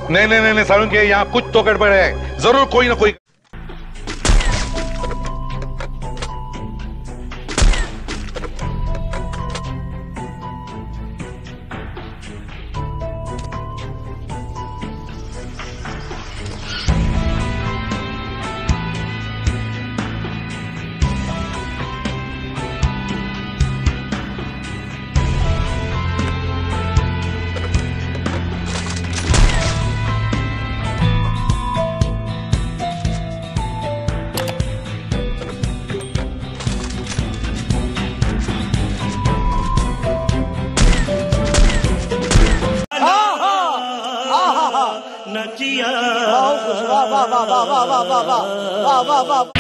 नहीं नहीं नहीं नहीं सालुंखे, यहाँ कुछ तो गड़बड़ है, जरूर कोई ना कोई। नचिया वाह वाह वाह वाह वाह वाह वाह वाह वाह वाह वाह।